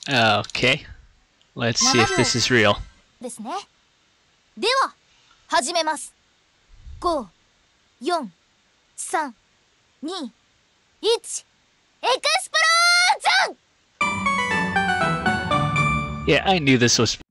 Okay. Let's see if this is real. ですね。では、始めます。5、4、3、2、1、エクスプロージョン Yeah, I knew this was